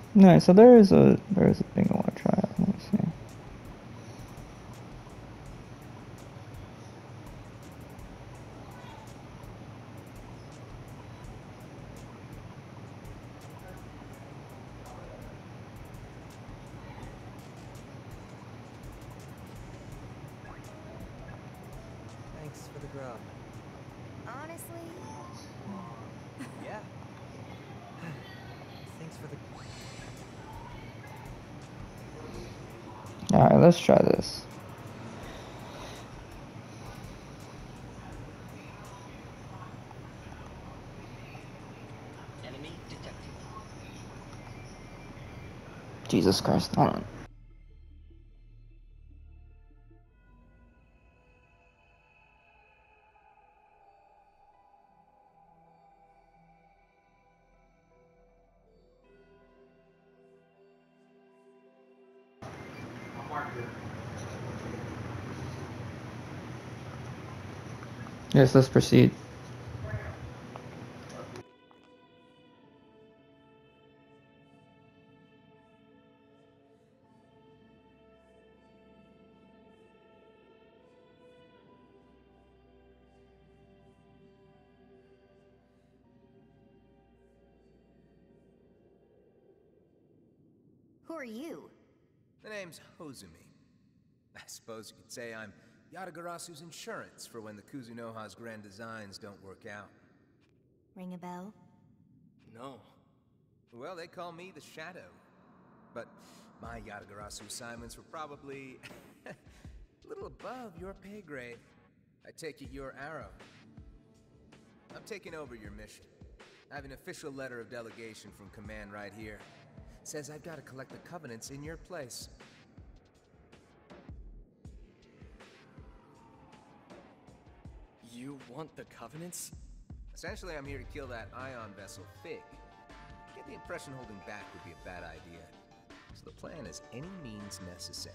No, so there is a thing I want to try out. Let me see. Thanks for the grub. Honestly? Yeah. Thanks for the... All right, let's try this. Enemy detected. Jesus Christ, hold on. Yes, let's proceed. Who are you? The name's Hozumi. I suppose you could say I'm Yatagarasu's insurance for when the Kuzunoha's grand designs don't work out. Ring a bell? No. Well, they call me the Shadow. But my Yatagarasu assignments were probably a little above your pay grade. I take it you're Arrow. I'm taking over your mission. I have an official letter of delegation from Command right here. Says I've got to collect the Covenants in your place. You want the Covenants? Essentially, I'm here to kill that ion vessel, Fig. I get the impression holding back would be a bad idea. So the plan is any means necessary.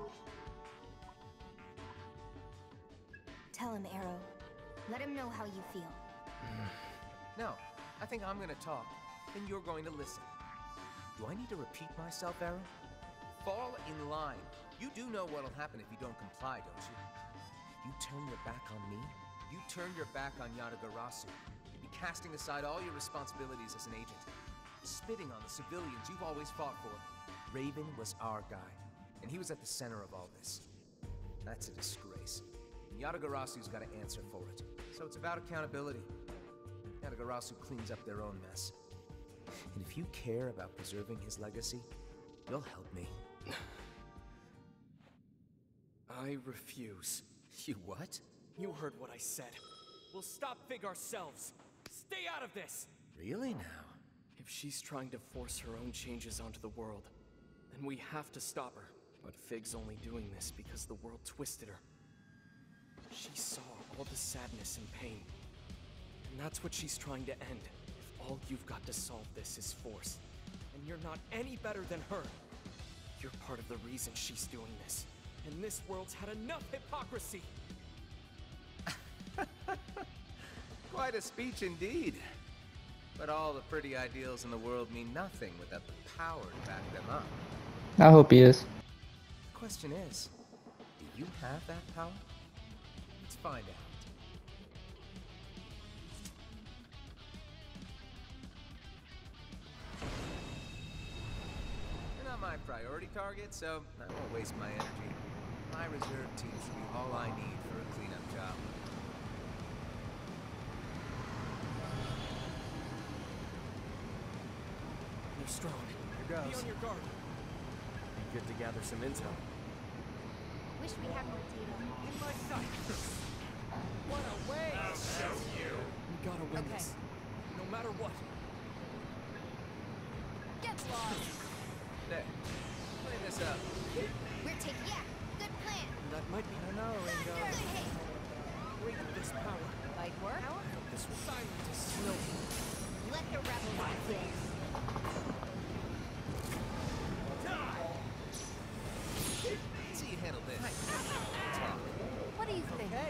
Tell him, Arrow. Let him know how you feel. No, I think I'm gonna talk, and you're going to listen. Do I need to repeat myself, Arrow? Fall in line. You do know what'll happen if you don't comply, don't you? You turn your back on me, you turn your back on Yatagarasu. You'd be casting aside all your responsibilities as an agent. Spitting on the civilians you've always fought for. Raven was our guy, and he was at the center of all this. That's a disgrace. And Yatagarasu's got to answer for it. So it's about accountability. Yatagarasu cleans up their own mess. And if you care about preserving his legacy, you'll help me. I refuse. You what? You heard what I said. We'll stop Fig ourselves. Stay out of this! Really now? If she's trying to force her own changes onto the world, then we have to stop her. But Fig's only doing this because the world twisted her. She saw all the sadness and pain. And that's what she's trying to end. If all you've got to solve this is force, and you're not any better than her, you're part of the reason she's doing this. And this world's had enough hypocrisy! Quite a speech indeed. But all the pretty ideals in the world mean nothing without the power to back them up. I hope he is. The question is, do you have that power? Let's find out. You're not my priority target, so I won't waste my energy. My reserve team should be all I need for a cleanup job. You're strong. Here Be goes. on your guard. Be good to gather some intel. Wish we had more data. In my sight! What a way! I'll show you! We gotta win this. No matter what. Get lost! There. Clean this up. We're taking... Yeah! Good plan! That might be... I don't know, Ringo. Good hit! Break this power. Like work? This will scientists know. Let the rebels begin. See you handle this. What do you think? Hey.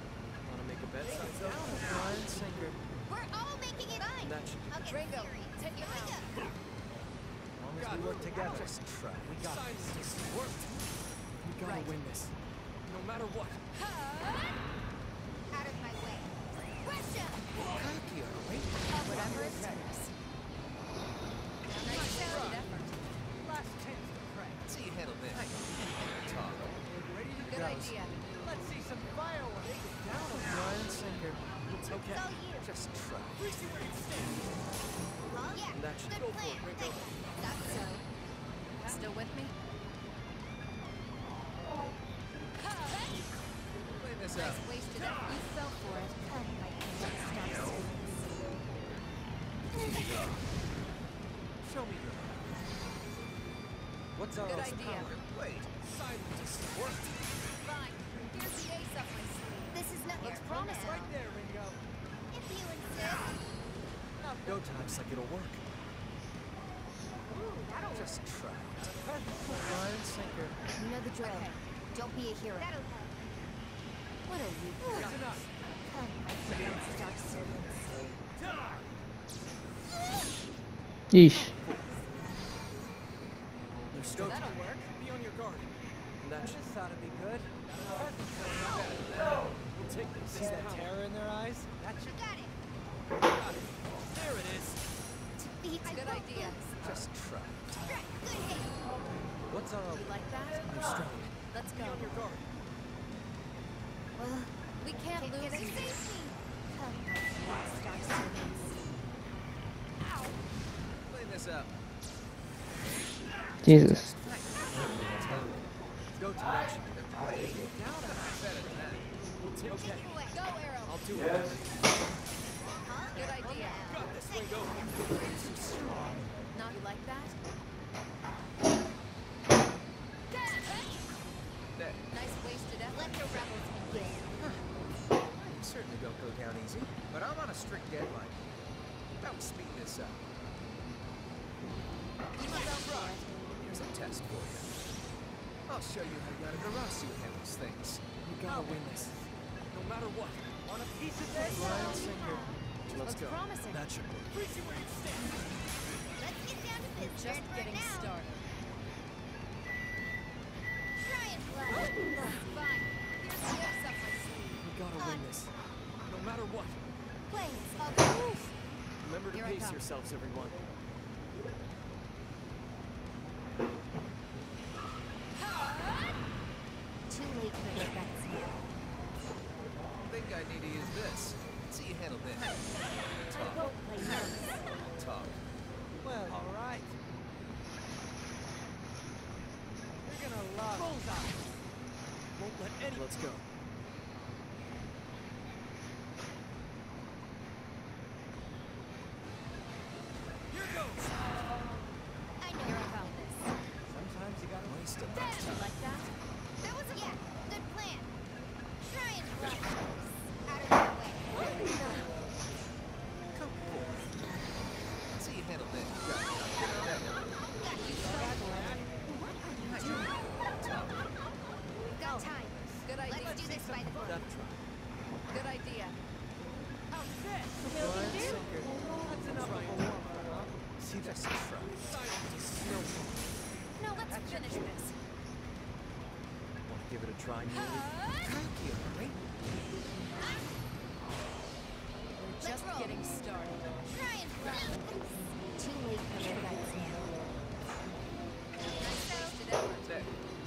Wanna make a bet? Line sinker. We're all making it fine! That should be I'll get Ringo, serious. take Here we go. As long as we work together. Just try. We got this. Worked. We gotta win this. No matter what. Out of my way. Russia! Cocky, are we? Whatever it takes. Nice effort. Last chance to pray. See you handle this. Talk. Ready to Good go. idea. Let's see some fireworks. Down a Line and sinker. It's Okay. all you. Just try. Huh? Yeah, That should good go for plan. it, Ringo. That's so. Still with me? Play this out. Nice wasted effort. You fell for it. Show me your. What's our Good else idea. power? Wait. Silence. Worked. Fine. Here's the ace up my sleeve. This is not Looks your promising. now. Right there, Ringo. If you insist. Go time. Looks like it'll work. Ooh, that'll Just try. Line and sinker. You know the drill. Okay. Don't be a hero. That'll help. What are you? That's enough. Come, my friends, dark servants. Yeesh. There's still That'll time. work. Be on your guard. That should. This ought to be good. We'll take this. See that terror in their eyes? That You should got it. There it is. Defeat. Good idea. Just try. Good hit. What's our You like that? You're strong. Let's Be go. on your guard. Well, we can't lose you. Come, my friends, dark servants. Ow. Play this out. Jesus. Go to action. Wait. Better than that. Okay. Go, Arrow. I'll do it. Good idea. Got this, Ringo. Now you like that? There. Nice wasted effort. Let the rebels begin. You certainly don't go down easy, but I'm on a strict deadline. How we speed this up? You must go for it. Here's a test for you. I'll show you how Yatagarasu handles things. We gotta win this. No matter what. want a piece of this. Line sinker. Let's Looks go. promising. That should work. Let's get down to business. Just getting started. Try and play. Fine. Here's the ace up my sleeve. We gotta win this. No matter what. Planes. Okay. Remember to Here I pace come. yourselves, everyone. Too late for the bets now. Think I need to use this. See you handle this. Talk. Play nice. Talk. Well, all right. You're gonna love Bullseye. Won't let any. Let's go. Here goes. I know you're about this. Sometimes you gotta Waste of Dad, you like that? That was a good plan. Try and play. Out of my way. Come forward. See you handle this. Got you. Talk. We've got time. Good idea. Let's do this by the book. That try. Good idea. How's this? Line sinker. That's enough of a warm-up, huh? See this try. No, let's finish this. Want to give it a try, Neely? Cocky, are we? We're just getting started. Try and play. Too late for the bets now. Nice wasted effort. There.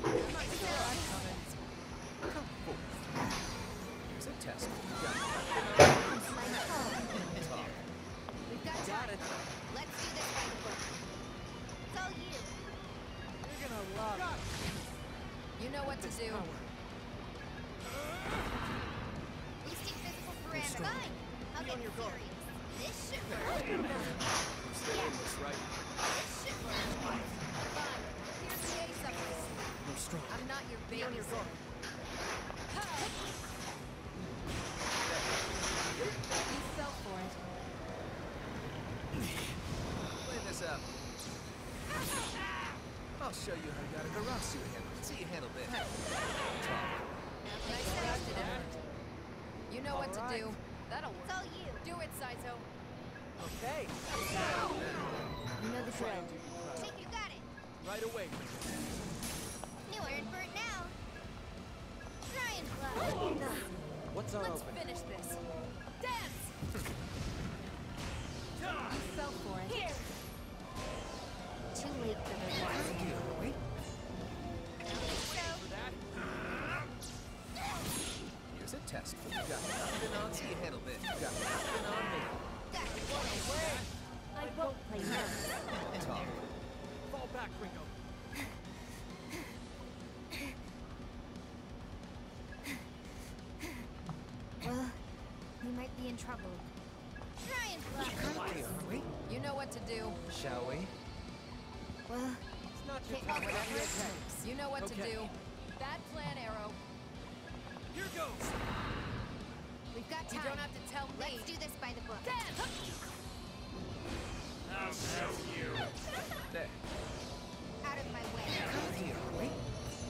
Come forward. Here's a test. Got it. Talk. We've got time. Let's do this by the book. It's all you. You're gonna love it. You know what to do. We stick physical parameters. Fine. I'll get serious. This should work. Yeah, That's right. this should work. Fine. Here's the ace up my sleeve. We're strong. I'm not your babysitter. You fell for it. Play this up. I'll show you how Yatagarasu handles. See you handle this. Talk. Nice wasted effort. You know what to All right. do. That'll work. It's all you. Do it, Saizo. Okay. There. right away. New iron for it now. Try and fly. What's our Let's opening? finish this. Dance! You fell for it. Here! Too late for the Wait. So, Here's a test. You got nothing on, so you handle this. You got nothing on me. that's one away. I won't play now. Talk. Fall back, Ringo. Well, we might be in trouble. Try and fly. Okay, are we? You know what to do. Shall we? Well, It's not your take time. whatever it takes. You know what to Okay. do. Bad plan, Arrow. Here goes. We've got time. You don't have to tell me. Let's do this by the book. Dance! I'll show you. There. Out of my way. Okay, are we?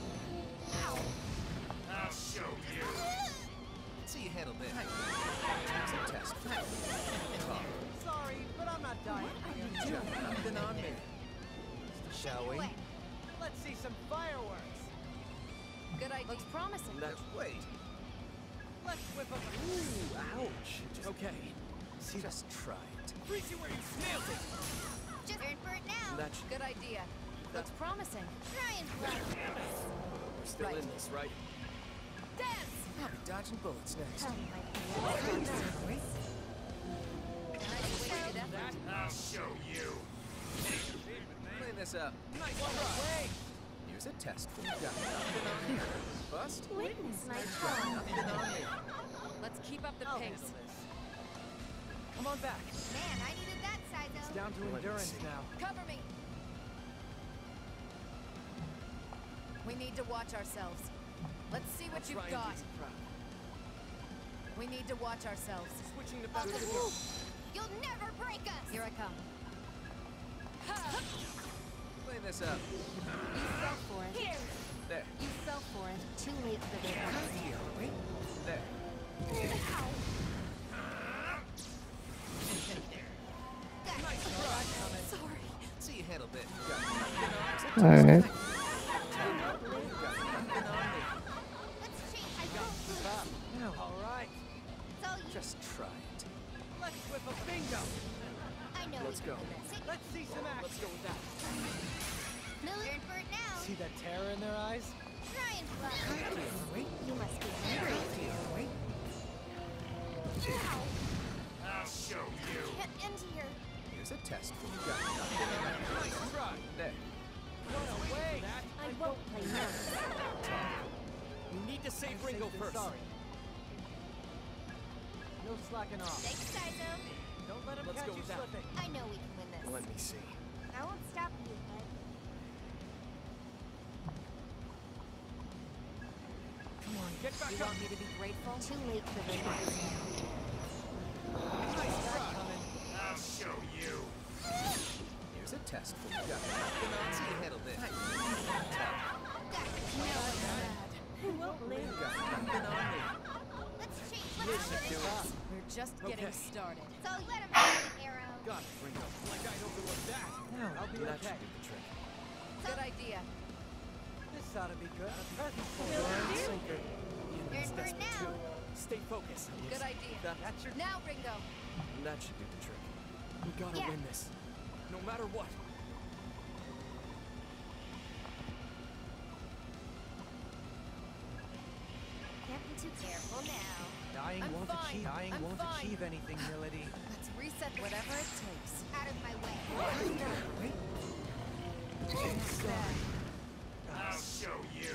I'll show you. So you handle this. Here's a test. Talk. Sorry, but I'm not dying. You got nothing on me. Shall we? Away. Let's see some fireworks. Good idea. Looks promising. Let's wait. Let's whip up a... Ooh, ouch. Okay. Just try it. Freeze you where you nailed it. Just earn for it now. That should... Good idea. Looks promising. Try and fly. We're still Right. in this, right? Dance! I'll be dodging bullets next. Oh, my goodness. Nice wasted effort. I'll show you. Clean this up. Nice try. Here's a test. You got nothing on me. Bust? Witness my Got tongue. nothing on me. Let's keep up the I'll pace. handle this. Come on back. Man, I needed that side It's though. down to Let me endurance see. now. Cover me. We need to watch ourselves. Let's see what Try you've and got. do the crowd. We need to watch ourselves. Switching to back to the go. You'll never break us. Here I come. Clean this up. You fell for it. Here. There. You fell for it. Too late for this. Okay, are we? There. Nice try. Sorry. So you handle this. You got nothing on me. Alright. You got nothing on me. Let's change. I won't lose. All right. So you. Just try it. Let's whip a bingo. I know. Let's we go. can win this. Let's see some Let's action. go with that. Earn for it now. See that terror in their eyes? Try and fly. Okay, are we? You must be hungry. Okay, are we? I'll show you. Get into here. Here's a test. You got nothing on me. Nice try. There. No way. I won't play now. We need to save Ringo Safe than first. Sorry. No slacking off. Thanks, Saizo. Don't let him Let's catch go you with that. slipping. I know we can win this. Let me see. I won't stop you, bud. Come on, get back You up. want me to be grateful? Too late for this. Nice try. Coming. I'll show you. Here's a test. You got nothing on. So you handle this. Who won't You live? got nothing on me. Let's change. Let's do it. We're just getting Okay. started. So let him have the arrow. Got it, Ringo. Like I'd overlook that. I'll be That okay. should do the trick. Good idea. This ought to be good. A present for Will you. do. Sinker. Earn for it now. Stay focused. Good idea. That's your... Now, Ringo. That should do the trick. We gotta Yeah. win this. No matter what. Can't be too careful now. Dying I'm won't fine. achieve. Dying I'm won't fine. achieve anything, Milady. Let's reset whatever it takes. Out of my way. I'll show you.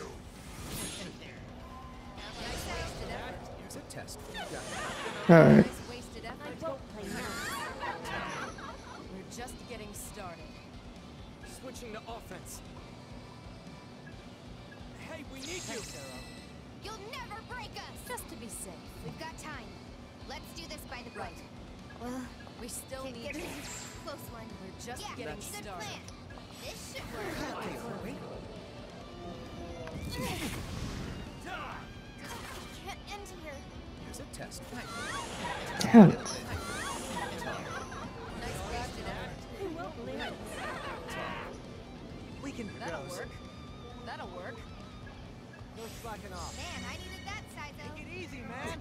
Nice wasted effort. Here's a test. You got Alright. Nice wasted effort. I won't play now. We're just getting started. Switching to offense. Hey, we need you. Thanks, Arrow. You'll never break us! Just to be safe. We've got time. Let's do this by the book. Right. Well, we still need to. Close one. We're just getting That's- good started. plan. This should work. Okay, are we? Can't end here. Here's a test. Damn it. Nice wasted effort. Who won't live? We can That'll go. work. That'll work. No slacking off. Man, I needed that size out. Take it easy, man.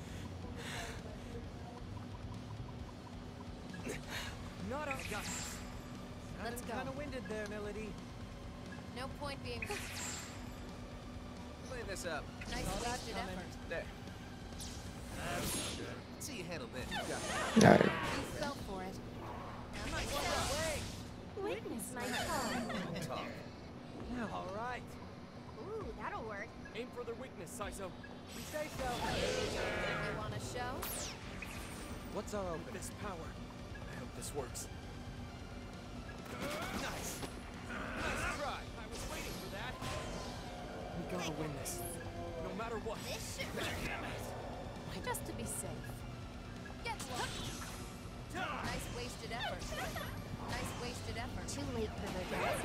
Not a got this. Let's go. Kind of winded there, Melody. No point being. Clean this up. Nice Saw that wasted coming. effort. There. Let's see you handle this. You got it. Alright. You fell for it. Witness my call. Talk. All right. Ooh, that'll work. Aim for their weakness, Saizo. You say so. You want a show? What's our opening? This power. I hope this works. Nice. Nice try. I was waiting for that. We gotta win this. No matter what. This should work. Just to be safe. Get one. Nice wasted effort. Nice wasted effort. Too late for regrets.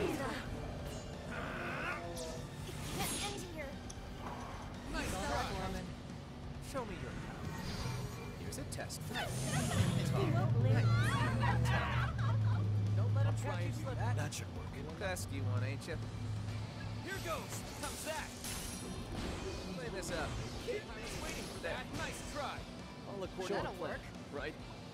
Can't end here. Nice Saw try. that coming. Show me your power. Here's a test. You won't lose. Don't let him Try catch you and do slip. that. That should work. Pesky one, ain't you? Here goes. How's that? Clean this up. I was waiting for that. Nice try. All according That'll to plan, work. right?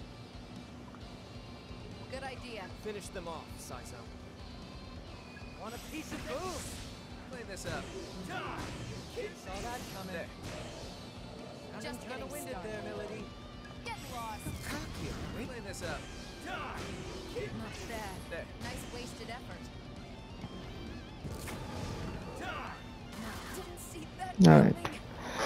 Good idea. Finish them off, Saizo. Want a piece of food? Clean this up. Saw that coming. There. Just Kind getting of winded started. there, Melody. Get lost. Cocky. Clean this up. Not bad. There. Nice wasted effort. Didn't see that Alright. coming.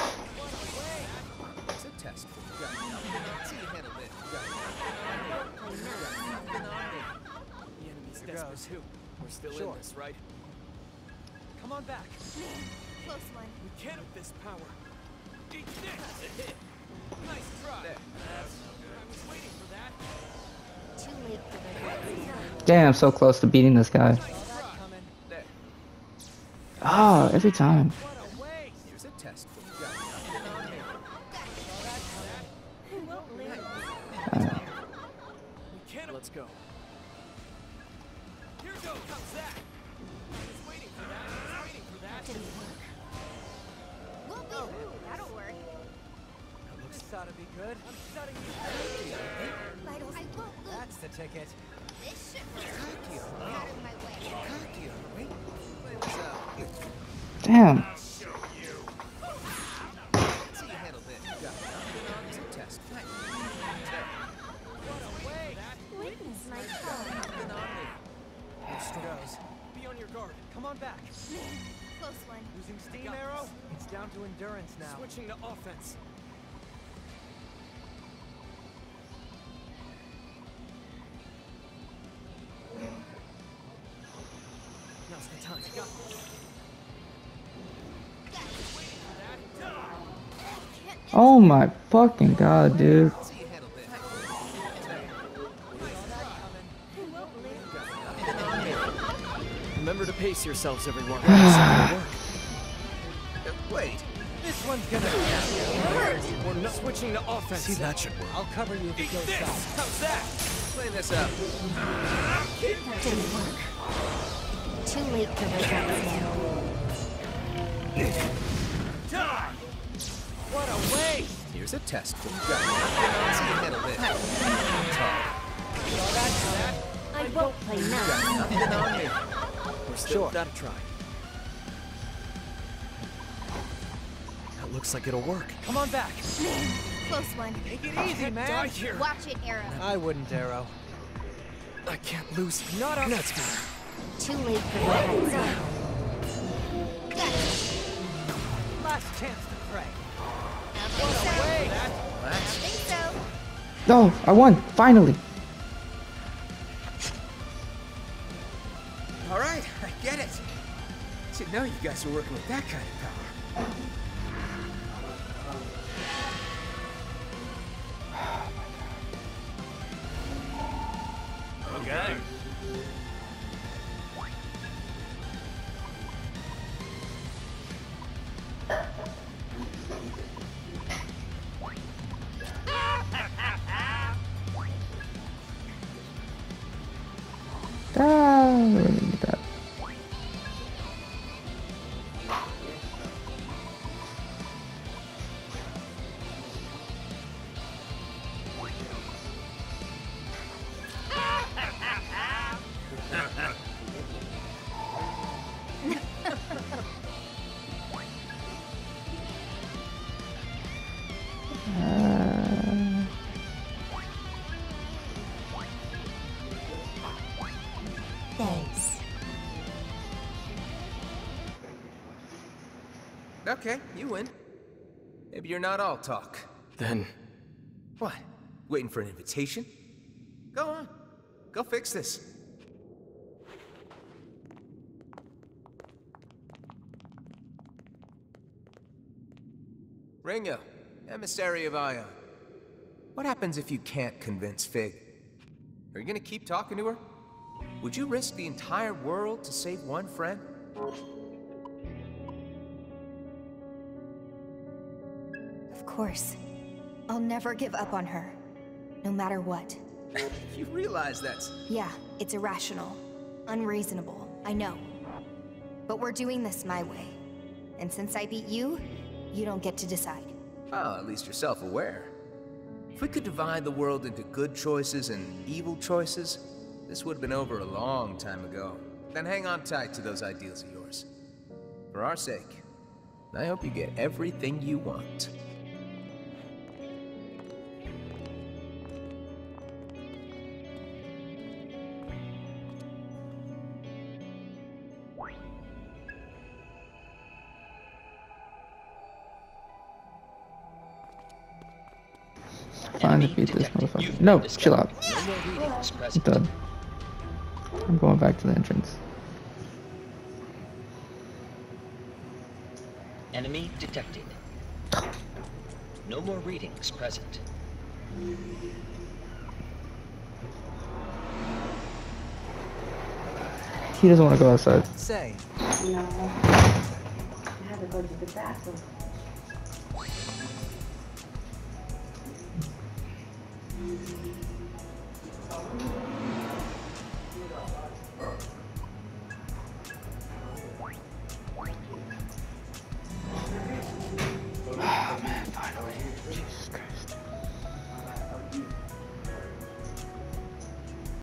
It's a test. You got it. Let's see you handle this. You got it. Nothing on me. The enemy's Here desperate goes. too. We're still Sure. in this, right? Come on back. Close one. We can't have this power. Eat this! Nice try. There. I was waiting for that. Too late for regrets. Damn, so close to beating this guy. Nice Saw that try. coming. There. Ah, every time. What a waste. Here's a test. You got it. Nothing on me. Saw that coming. You won't lose. We can't. Let's go. Here goes. How's that? I was waiting for that. I was waiting for that. Didn't work. Ooh, that'll work. This ought to be good. I'm shutting you. Vitals. I won't lose. That's the ticket. This should work. Out of my way. Cocky. Wait. Clean this up. Damn. I'll show you. Let's see you handle this. You got it. It's a test. There. What a waste. Witness my call. Nothing on me. Here goes. Be on your guard. Come on back. Close one. Losing steam, got Arrow? this. It's down to endurance now. Switching to offense. Now's the time. Got this. Oh my fucking god, dude. Let's see you handle this. Saw that coming. You won't lose. Remember to pace yourselves, everyone. Wait. This one's gonna be. We're not switching to offense. See, that should work. I'll cover you if it Eat goes this! south. How's that? Clean this up. That didn't work. Too late for regrets now. What a waste. Here's a test. You got it. Let's see you handle this. Saw that coming. I won't play now. Nothing on me. We're still Sure. without a try. That looks like it'll work. Come on back. Close one. Take it easy, man. Die here. Watch it, Arrow. I wouldn't, Arrow. I can't lose. Not up. That's better. Too late for regrets now. Got it. Last chance to pray. I think so. Wait. I think so. No, I won, finally. All right, I get it. Didn't know you guys were working with that kind of power. Okay. Ah, where did we get that? Thanks. Okay, you win. Maybe you're not all talk. Then... What? Waiting for an invitation? Go on. Go fix this. Ringo, emissary of Ion. What happens if you can't convince Fig? Are you gonna keep talking to her? Would you risk the entire world to save one friend? Of course. I'll never give up on her. No matter what. You realize that's... Yeah, it's irrational. Unreasonable, I know. But we're doing this my way. And since I beat you, you don't get to decide. Well, at least you're self-aware. If we could divide the world into good choices and evil choices, this would have been over a long time ago. Then hang on tight to those ideals of yours. For our sake, I hope you get everything you want. Fine to beat this motherfucker. No, chill out. I'm done. I'm going back to the entrance. Enemy detected. No more readings present. He doesn't want to go outside. Say, No. I had to go to the bathroom.